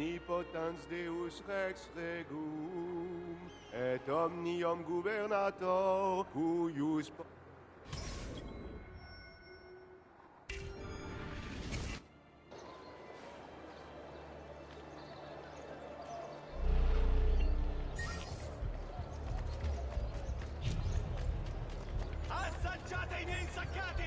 Omnipotens Deus Rex Regum, et omnium gubernator, cuius... Assaggiate i miei insaccati!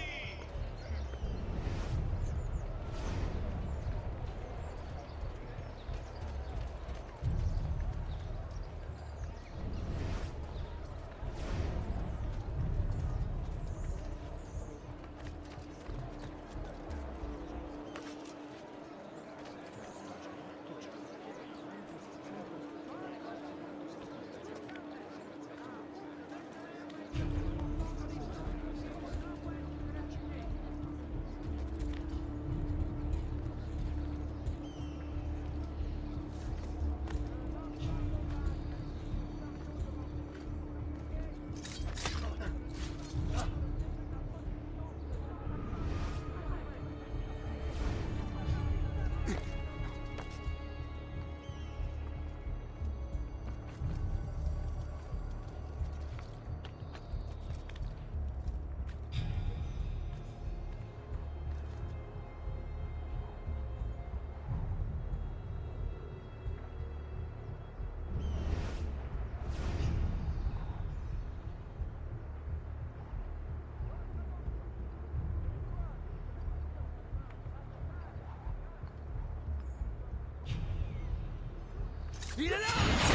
Il est là!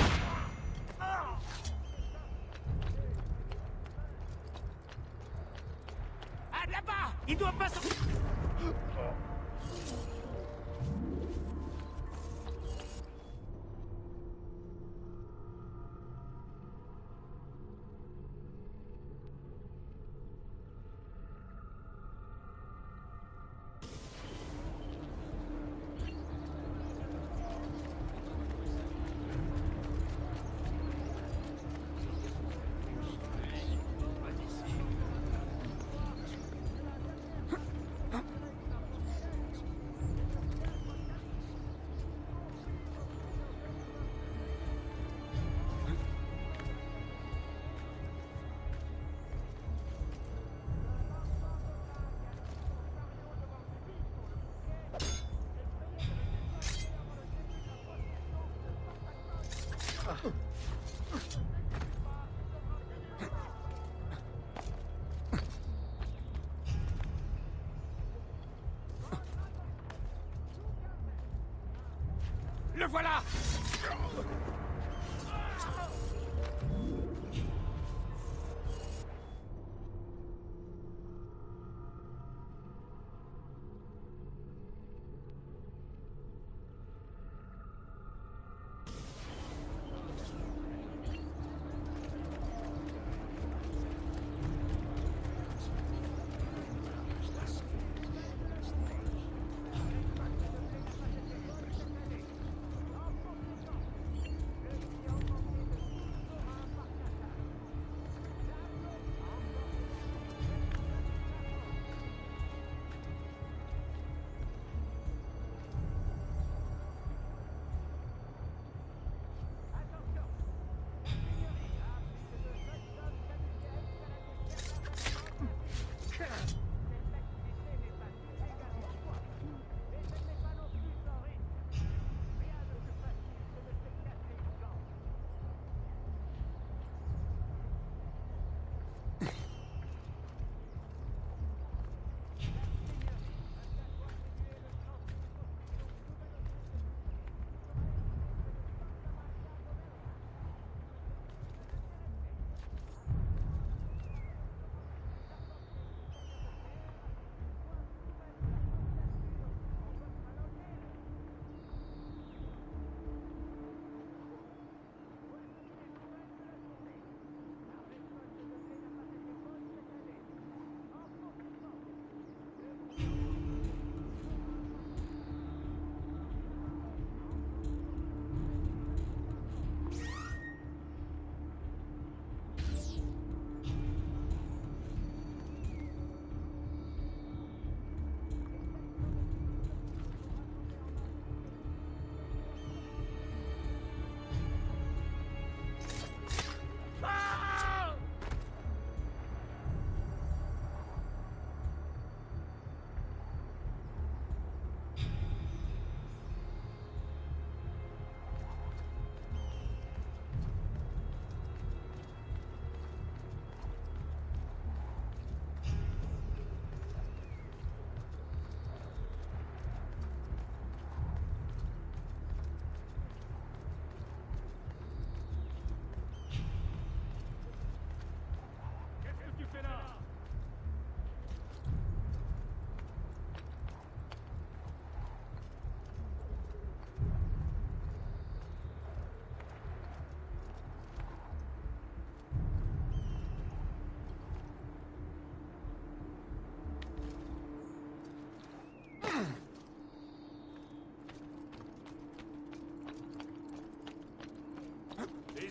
Ah, là-bas! Il doit pas sortir! Le voilà!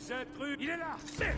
Les intrus... Il est là! Merde!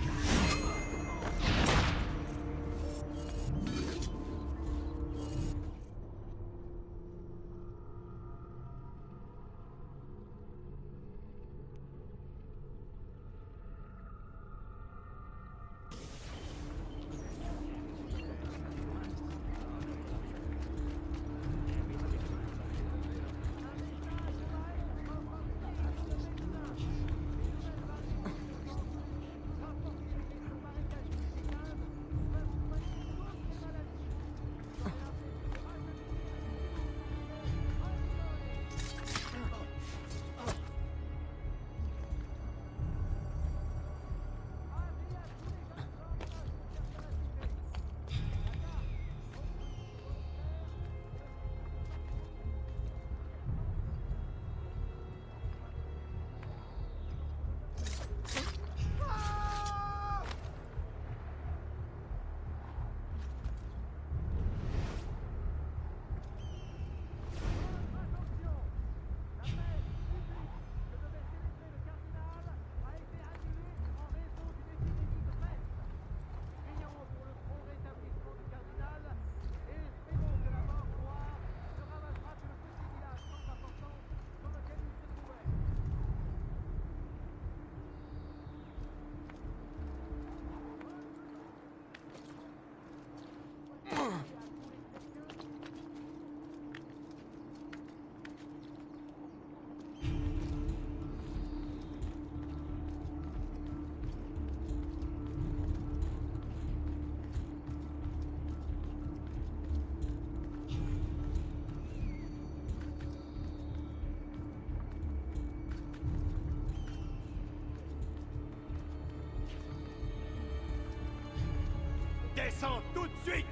Descends tout de suite!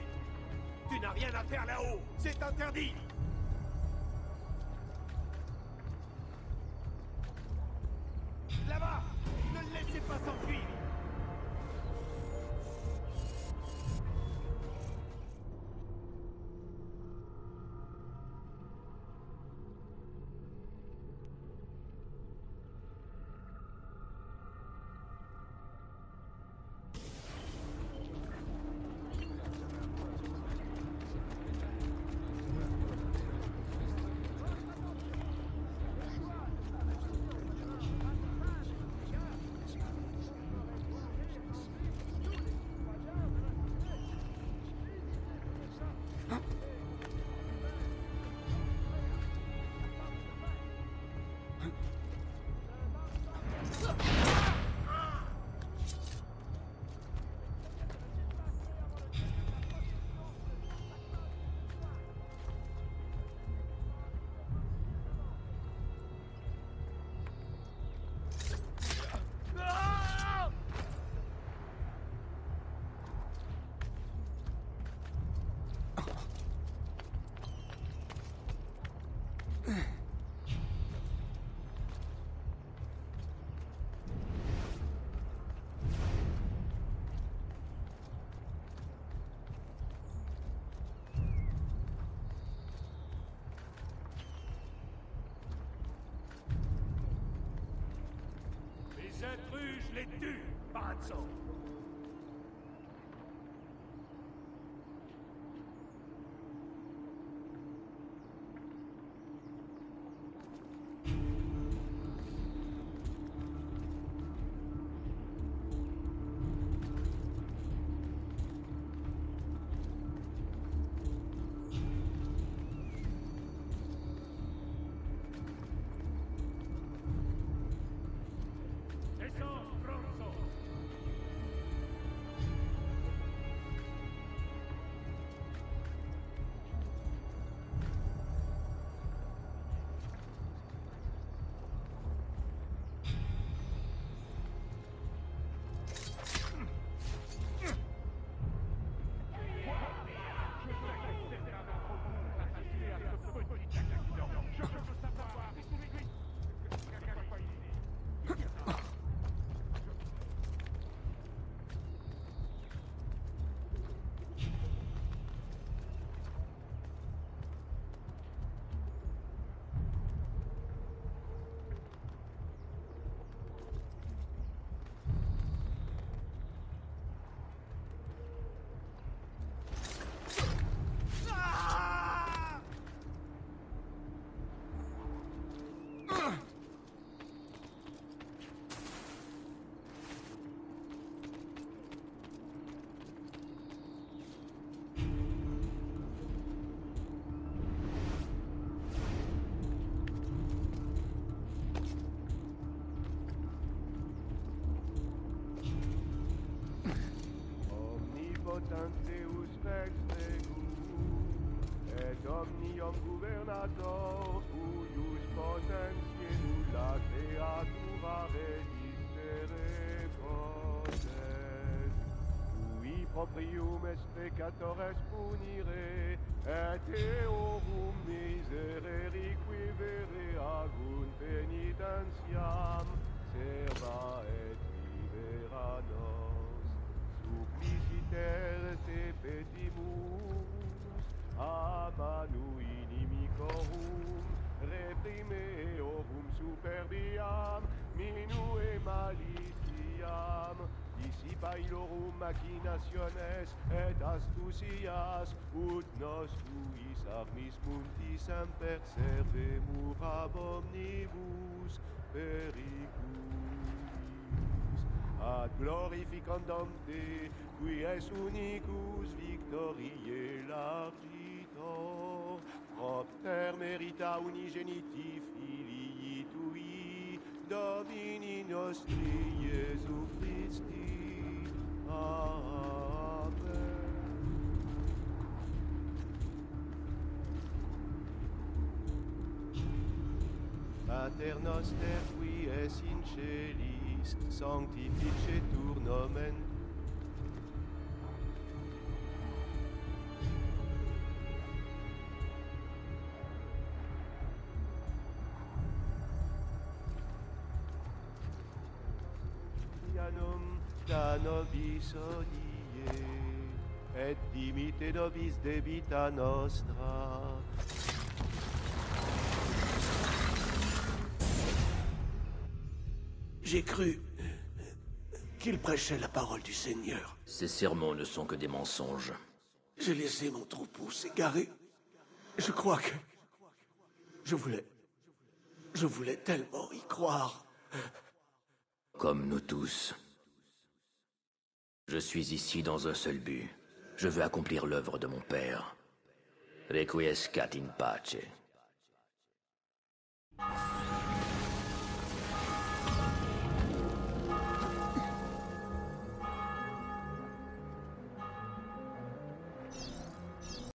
Tu n'as rien à faire là-haut! C'est interdit! Là-bas! Ne le laissez pas s'enfuir! Les intrus, je les tue! Pas de sang! omnium gubernator, cuius potentiae nulla creatura resistere potest. Cui proprium est peccatores punire, et eorum miserere quivere agunt penitentiam, serva et libera nos. Suppliciter te petimus, a manu inimicorum, reprime eorum superbiam, minue malitiam, dissipa illorum machinationes et astucias, ut nos tuis armis muntis semper servemur ab omnibus periculis. Ad glorificandum te, qui es unicus victoriae largitor, propter merita unigeniti filii tui, Domini nostri Iesu Christi. Amen. Pater noster qui es in celis, sanctificetur nomen. Ianum da nobis hodie, et dimite nobis debita nostra. J'ai cru qu'il prêchait la parole du Seigneur. Ces sermons ne sont que des mensonges. J'ai laissé mon troupeau s'égarer. Je crois que... Je voulais tellement y croire. Comme nous tous. Je suis ici dans un seul but. Je veux accomplir l'œuvre de mon Père. Requiescat in pace.